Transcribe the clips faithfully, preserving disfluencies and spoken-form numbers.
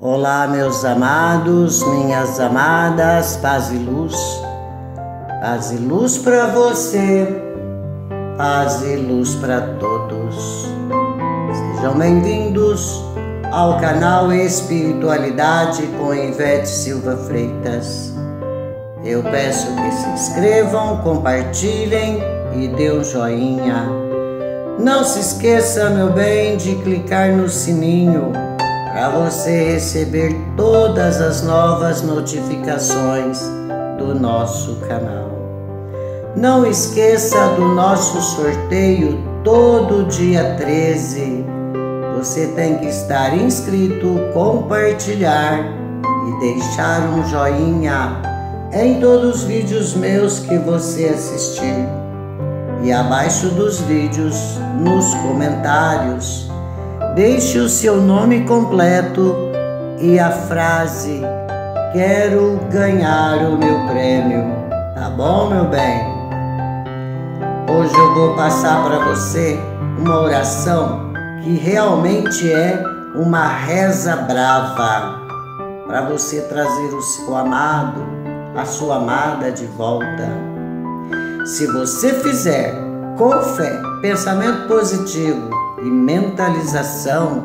Olá, meus amados, minhas amadas, paz e luz, paz e luz para você, paz e luz para todos. Sejam bem-vindos ao canal Espiritualidade com Ivete Silva Freitas. Eu peço que se inscrevam, compartilhem e dê um joinha. Não se esqueça, meu bem, de clicar no sininho para você receber todas as novas notificações do nosso canal. Não esqueça do nosso sorteio todo dia treze. Você tem que estar inscrito, compartilhar e deixar um joinha em todos os vídeos meus que você assistir. E abaixo dos vídeos, nos comentários, deixe o seu nome completo e a frase "Quero ganhar o meu prêmio", tá bom, meu bem? Hoje eu vou passar para você uma oração que realmente é uma reza brava para você trazer o seu amado, a sua amada de volta. Se você fizer com fé, pensamento positivo e mentalização,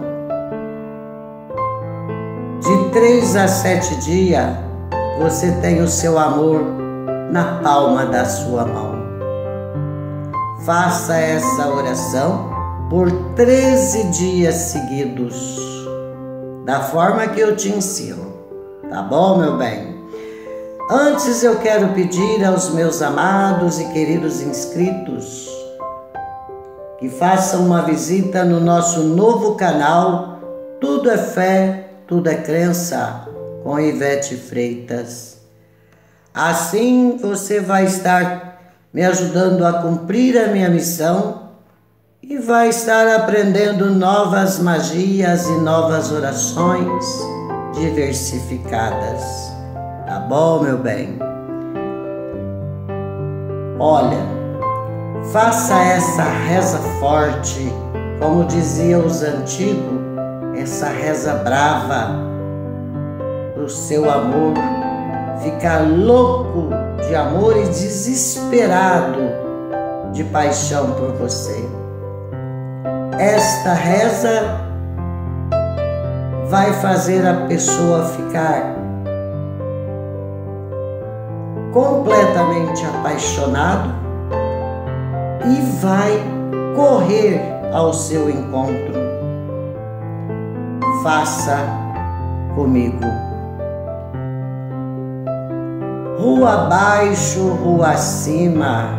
de três a sete dias, você tem o seu amor na palma da sua mão. Faça essa oração por treze dias seguidos, da forma que eu te ensino, tá bom, meu bem? Antes eu quero pedir aos meus amados e queridos inscritos que façam uma visita no nosso novo canal Tudo é Fé, Tudo é Crença, com Ivete Freitas. Assim você vai estar me ajudando a cumprir a minha missão e vai estar aprendendo novas magias e novas orações diversificadas. Tá bom, meu bem? Olha, faça essa reza forte, como diziam os antigos, essa reza brava, pro seu amor ficar louco de amor e desesperado de paixão por você. Esta reza vai fazer a pessoa ficar completamente apaixonado e vai correr ao seu encontro. Faça comigo. Rua abaixo, rua acima,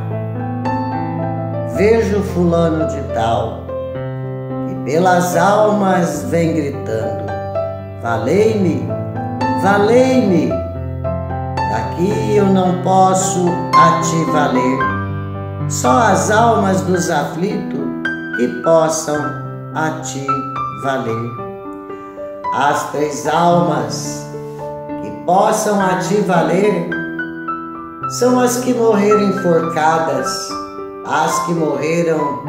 vejo fulano de tal, que pelas almas vem gritando: valei-me, valei-me, daqui eu não posso a te valer. Só as almas dos aflitos que possam a ti valer. As três almas que possam a ti valer são as que morreram enforcadas, as que morreram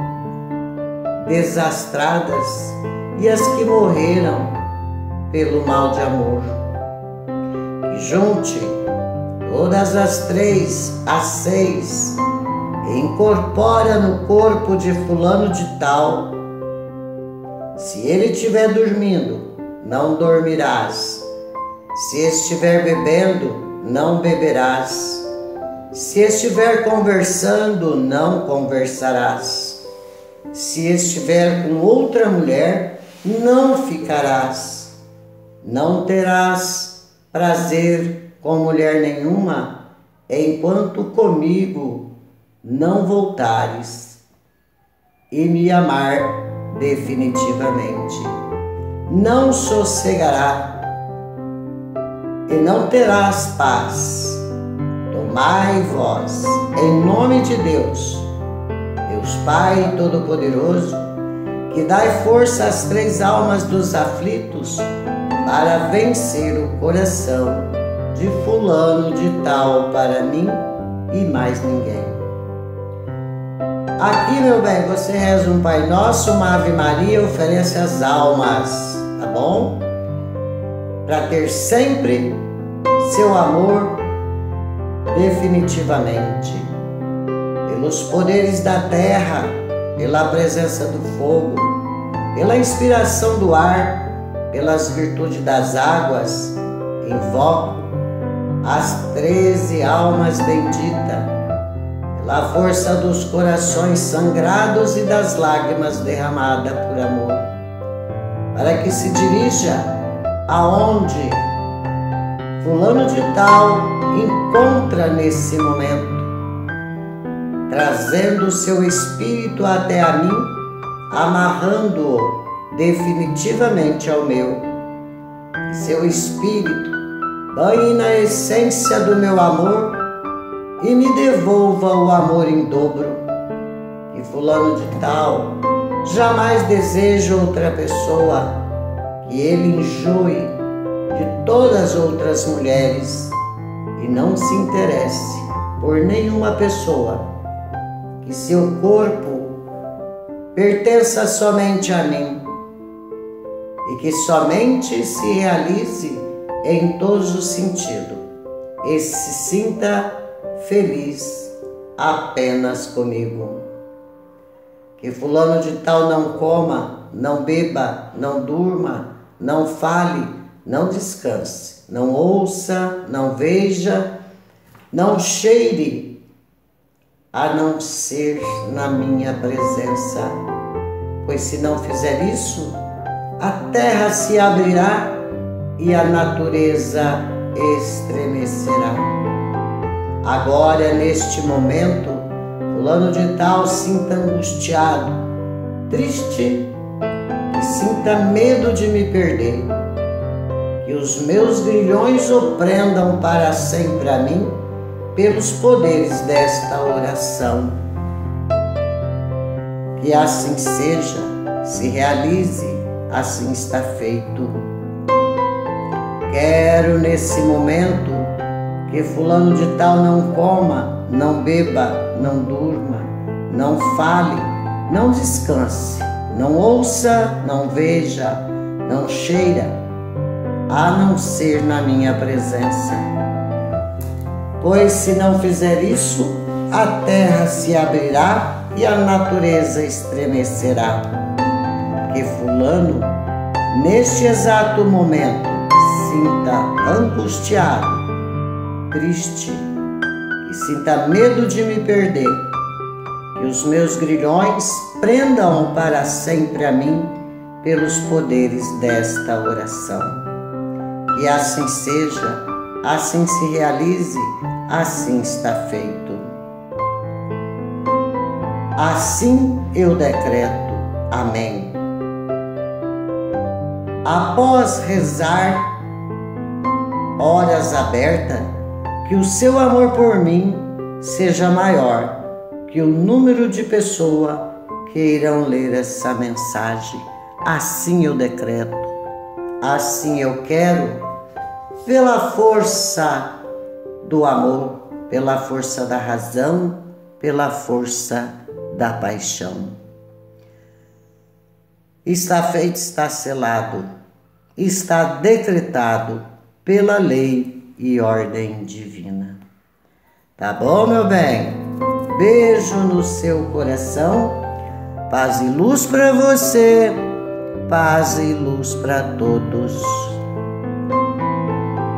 desastradas e as que morreram pelo mal de amor. Que junte todas as três, as seis, e incorpora no corpo de fulano de tal. Se ele estiver dormindo, não dormirás. Se estiver bebendo, não beberás. Se estiver conversando, não conversarás. Se estiver com outra mulher, não ficarás. Não terás prazer com mulher nenhuma, enquanto comigo não voltares e me amar definitivamente. Não sossegará e não terás paz. Tomai vós, em nome de Deus, Deus Pai Todo-Poderoso, que dai força às três almas dos aflitos para vencer o coração de fulano de tal para mim e mais ninguém. Aqui, meu bem, você reza um Pai Nosso, uma Ave Maria, oferece as almas, tá bom? para ter sempre seu amor definitivamente. Pelos poderes da terra, pela presença do fogo, pela inspiração do ar, pelas virtudes das águas, invoco as treze almas benditas, pela força dos corações sangrados e das lágrimas derramadas por amor, para que se dirija aonde fulano de tal encontra nesse momento, trazendo o seu espírito até a mim, amarrando-o definitivamente ao meu. Que seu espírito banhe na essência do meu amor e me devolva o amor em dobro. Que fulano de tal jamais deseje outra pessoa, que ele enjoe de todas as outras mulheres e não se interesse por nenhuma pessoa, que seu corpo pertença somente a mim e que somente se realize em todos os sentidos e se sinta feliz apenas comigo. Que fulano de tal não coma, não beba, não durma, não fale, não descanse, não ouça, não veja, não cheire, a não ser na minha presença. Pois se não fizer isso, a terra se abrirá e a natureza estremecerá. Agora, neste momento, fulano de tal sinta angustiado, triste, e sinta medo de me perder. Que os meus grilhões o prendam para sempre a mim, pelos poderes desta oração. Que assim seja, se realize, assim está feito. Quero nesse momento que fulano de tal não coma, não beba, não durma, não fale, não descanse, não ouça, não veja, não cheira, a não ser na minha presença. Pois se não fizer isso, a terra se abrirá e a natureza estremecerá. Que fulano, neste exato momento, sinta angustiado, triste, e sinta medo de me perder. Que os meus grilhões prendam para sempre a mim pelos poderes desta oração. Que assim seja, assim se realize, assim está feito. Assim eu decreto. Amém. Após rezar horas abertas, que o seu amor por mim seja maior que o número de pessoas que irão ler essa mensagem. Assim eu decreto, assim eu quero, pela força do amor, pela força da razão, pela força da paixão. Está feito, está selado, está decretado pela lei e ordem divina. Tá bom, meu bem? Beijo no seu coração, paz e luz para você, paz e luz para todos.